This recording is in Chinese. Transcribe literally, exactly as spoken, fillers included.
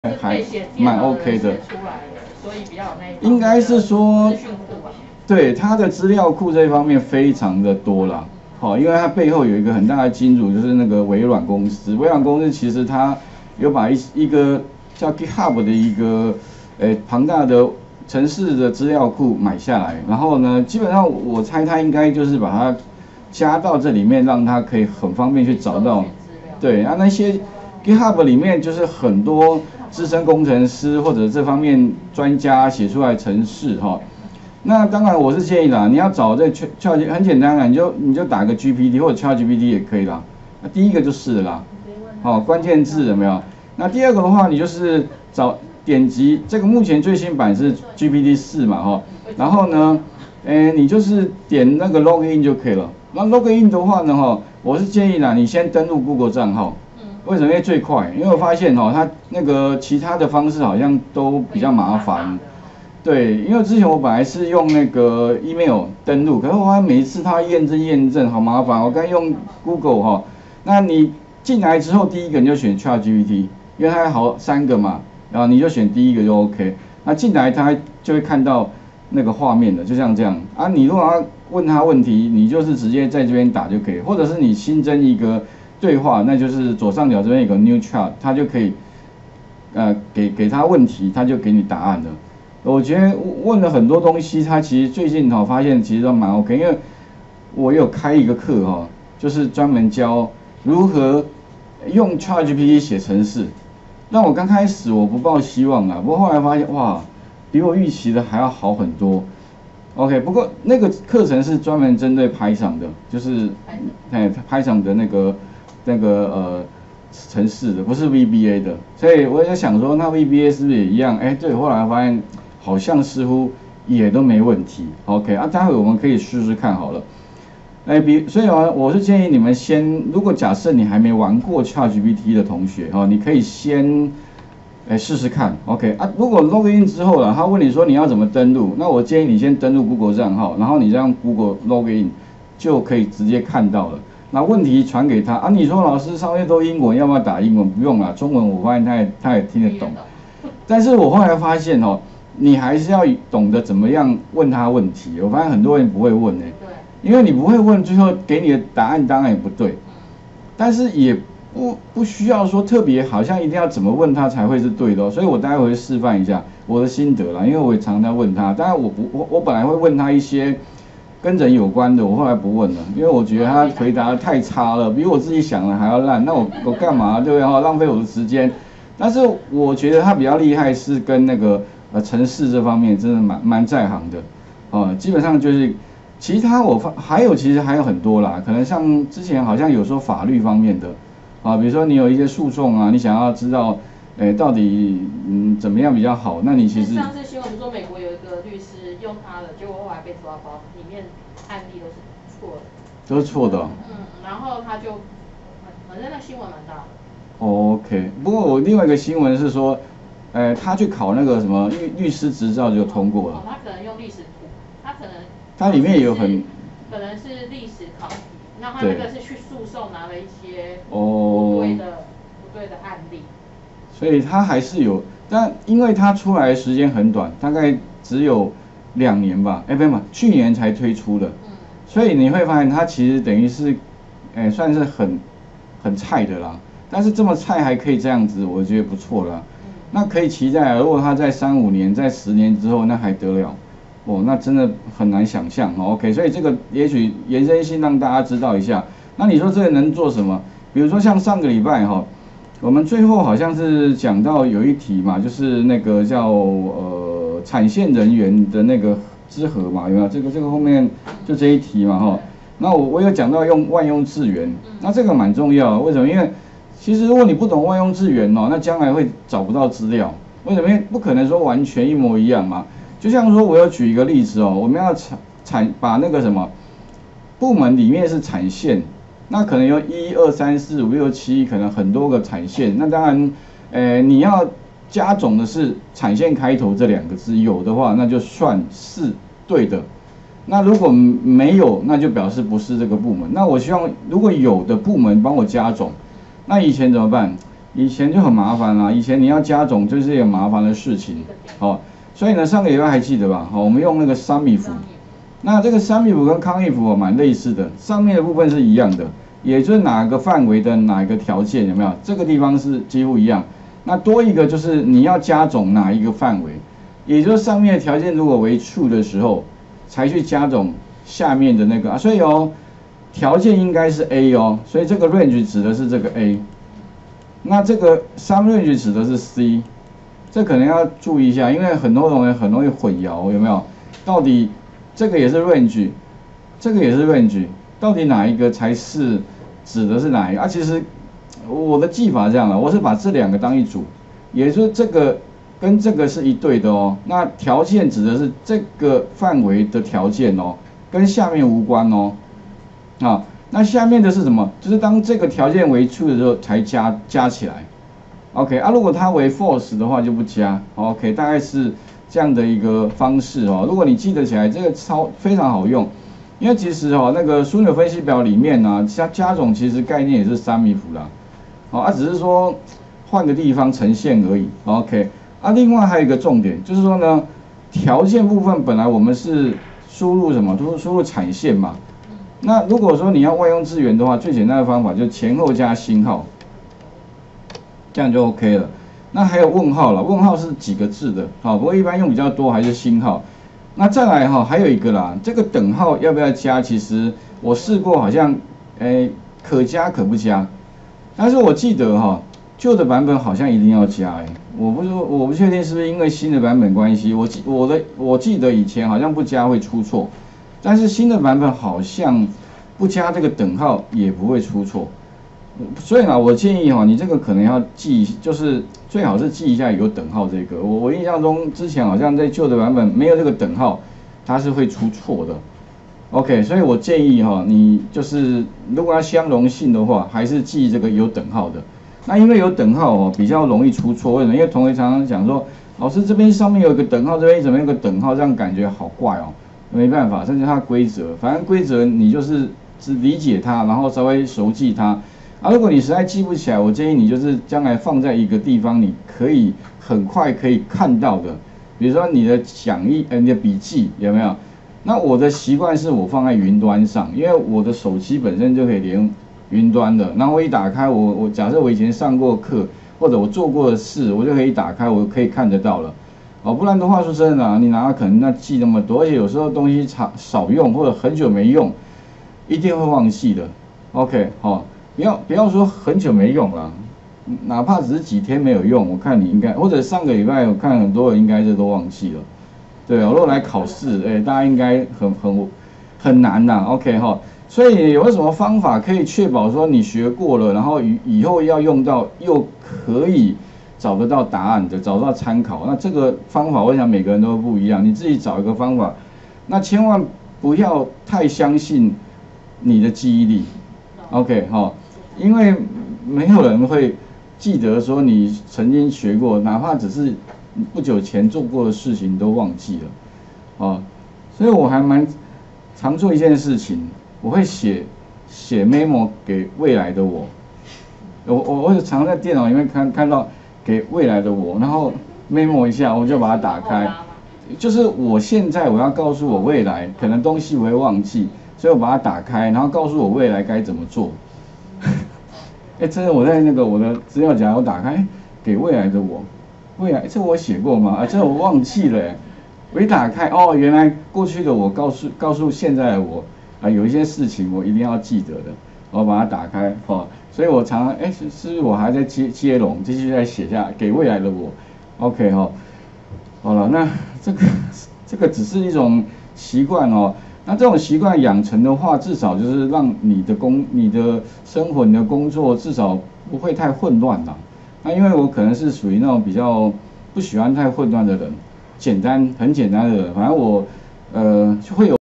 还蛮 OK 的。 出来了，所以比较有那一应该是说， 资讯库吧。 对它的资料库这一方面非常的多啦。好，因为它背后有一个很大的金主，就是那个微软公司。微软公司其实它有把一一个叫 GitHub 的一个呃庞大的程式的资料库买下来，然后呢，基本上我猜它应该就是把它加到这里面，让它可以很方便去找到。对，啊那些 GitHub 里面就是很多资深工程师或者这方面专家写出来程式哈。那当然我是建议啦，你要找这 Chat 很简单啦，你就你就打个 G P T 或者 ChatGPT 也可以啦。那第一个就是了啦，好、哦、关键字有没有？那第二个的话，你就是找点击这个目前最新版是 G P T 四嘛哈，然后呢，诶你就是点那个 Login 就可以了。那 Login 的话呢哈，我是建议啦，你先登录 Google 账号。为什么？因为最快，因为我发现哈，它那个其他的方式好像都比较麻烦。对，因为之前我本来是用那个 email 登录，可是我发现每一次它验证验证好麻烦，我刚用 Google 哈，那你进来之后第一个你就选 ChatGPT， 因为它好三个嘛，然后你就选第一个就 OK。那进来它就会看到那个画面的，就像这样啊。你如果要问他问题，你就是直接在这边打就可以，或者是你新增一个对话，那就是左上角这边有个 New Chat， 它就可以呃给给他问题，他就给你答案了。我觉得问了很多东西，他其实最近哈发现其实都蛮 OK， 因为我有开一个课哈，就是专门教如何用 ChatGPT 写程式。那我刚开始我不抱希望啊，不过后来发现哇，比我预期的还要好很多。OK， 不过那个课程是专门针对 Python 的，就是哎 Python 的那个那个呃程式的，不是 V B A 的。所以我在想说，那 V B A 是不是也一样？哎，对，后来发现好像似乎也都没问题。OK 啊，待会我们可以试试看好了。哎，比所以啊，我是建议你们先，如果假设你还没玩过 ChatGPT 的同学哈，你可以先哎试试看 ，OK 啊。如果 login 之后了，他问你说你要怎么登录，那我建议你先登录 Google 账号，然后你让 Google login 就可以直接看到了。那问题传给他啊，你说老师上面都英文，要不要打英文？不用啦，中文我发现他也他也听得懂。但是我后来发现哦，你还是要懂得怎么样问他问题。我发现很多人不会问呢、欸，因为你不会问，最后给你的答案当然也不对。但是也不不需要说特别，好像一定要怎么问他才会是对的、哦。所以我待会会示范一下我的心得啦，因为我也常常问他。当然我不我我本来会问他一些跟人有关的，我后来不问了，因为我觉得他回答的太差了，比我自己想的还要烂。那我我干嘛对不对？哈，浪费我的时间。但是我觉得他比较厉害是跟那个呃程式这方面真的蛮蛮在行的，哦、呃，基本上就是。其他我发还有其实还有很多啦，可能像之前好像有说法律方面的，啊，比如说你有一些诉讼啊，你想要知道，诶到底嗯怎么样比较好，那你其实上次新闻说美国有一个律师用他的，结果后来被抓包，里面案例都是错的， 都是错的、哦。 嗯，然后他就反正那新闻蛮大的。 OK， 不过我另外一个新闻是说，呃，他去考那个什么律律师执照就通过了。 哦，他可能用历史图，他可能。 它里面有很， 可能是历史考题，那他那个是去诉讼拿了一些不对的、哦、不对的案例， 所以他还是有，但因为他出来的时间很短，大概只有两年吧，哎，不嘛，去年才推出的，嗯，所以你会发现他其实等于是，哎，算是很很菜的啦，但是这么菜还可以这样子，我觉得不错啦，嗯，那可以期待，如果他在三五年、在十年之后，那还得了。哦，那真的很难想象哦。OK， 所以这个也许延伸性让大家知道一下。那你说这个能做什么？比如说像上个礼拜哈，我们最后好像是讲到有一题嘛，就是那个叫呃产线人员的那个之和嘛，有没有？这个这个后面就这一题嘛哈。那我我有讲到用万用字源，那这个蛮重要的。为什么？因为其实如果你不懂万用字源哦，那将来会找不到资料。为什么？因为不可能说完全一模一样嘛。就像说，我要举一个例子哦，我们要产产把那个什么部门里面是产线，那可能有一二三四五六七，可能很多个产线。那当然，呃，你要加总的是产线开头这两个字，有的话那就算是对的。那如果没有，那就表示不是这个部门。那我希望如果有的部门帮我加总，那以前怎么办？ 以前就很麻烦啦，以前你要加总就是一个麻烦的事情，哦，所以呢，上个礼拜还记得吧？好，我们用那个三米符，那这个三米符跟康义符哦蛮类似的，上面的部分是一样的，也就是哪个范围的哪一个条件有没有？这个地方是几乎一样，那多一个就是你要加总哪一个范围，也就是上面的条件如果为 true 的时候，才去加总下面的那个啊，所以哦，条件应该是 A 哦，所以这个 range 指的是这个 A。那这个 sum range 指的是 C， 这可能要注意一下，因为很多人很容易混淆，有没有？到底这个也是 range， 这个也是 range， 到底哪一个才是指的是哪一个？啊，其实我的记法这样了，我是把这两个当一组，也就是这个跟这个是一对的哦。那条件指的是这个范围的条件哦，跟下面无关哦，啊。那下面的是什么？就是当这个条件为 true 的时候才加加起来 ，OK 啊，如果它为 false 的话就不加 ，OK， 大概是这样的一个方式哦。如果你记得起来，这个超非常好用，因为其实哦那个枢纽分析表里面呢、啊，加加总其实概念也是三米符啦，哦啊只是说换个地方呈现而已 ，OK 啊。另外还有一个重点就是说呢，条件部分本来我们是输入什么？都是输入产线嘛。那如果说你要外用资源的话，最简单的方法就是前后加星号，这样就 OK 了。那还有问号了，问号是几个字的，好，不过一般用比较多还是星号。那再来哈，还有一个啦，这个等号要不要加？其实我试过，好像诶可加可不加，但是我记得哈，旧的版本好像一定要加诶，我不说我不确定是不是因为新的版本关系，我记我的我记得以前好像不加会出错。但是新的版本好像不加这个等号也不会出错，所以呢，我建议哈，你这个可能要记，就是最好是记一下有等号这个。我我印象中之前好像在旧的版本没有这个等号，它是会出错的。OK， 所以我建议哈，你就是如果要相容性的话，还是记这个有等号的。那因为有等号哦，比较容易出错，为什么？因为同学常常讲说，老师这边上面有个等号，这边怎么有个等号，这样感觉好怪哦。没办法，这是它的规则。反正规则你就是只理解它，然后稍微熟记它。啊，如果你实在记不起来，我建议你就是将来放在一个地方，你可以很快可以看到的。比如说你的讲义、呃，你的笔记有没有？那我的习惯是我放在云端上，因为我的手机本身就可以连云端的。然后我一打开，我我假设我以前上过课或者我做过的事，我就可以打开，我可以看得到了。哦，不然的话说真的啊，你哪可能那记那么多？而且有时候东西少少用或者很久没用，一定会忘记的。OK， 好、哦，不要不要说很久没用了，哪怕只是几天没有用，我看你应该或者上个礼拜我看很多人应该是都忘记了。对啊，如果来考试，哎，大家应该很很很难呐。OK 哈、哦，所以有什么方法可以确保说你学过了，然后以以后要用到又可以找得到答案的，找到参考，那这个方法我想每个人都不一样，你自己找一个方法，那千万不要太相信你的记忆力 ，OK 哈、哦，因为没有人会记得说你曾经学过，哪怕只是不久前做过的事情都忘记了，哦，所以我还蛮常做一件事情，我会写写 memo 给未来的我，我我我常在电脑里面看看到。给未来的我，然后 memo 一下，我就把它打开。就是我现在我要告诉我未来，可能东西我会忘记，所以我把它打开，然后告诉我未来该怎么做。哎，真的，我在那个我的资料夹我打开，给未来的我，未来这我写过吗？啊，这我忘记了。我一打开，哦，原来过去的我告诉告诉现在的我，啊，有一些事情我一定要记得的。我把它打开，哦，所以我常常，哎，是是我还在接接龙，继续再写下给未来的我 ，OK 哈、哦，好了，那这个这个只是一种习惯哦，那这种习惯养成的话，至少就是让你的工、你的生活、你的工作至少不会太混乱啦。那因为我可能是属于那种比较不喜欢太混乱的人，简单很简单的人，反正我呃就会有。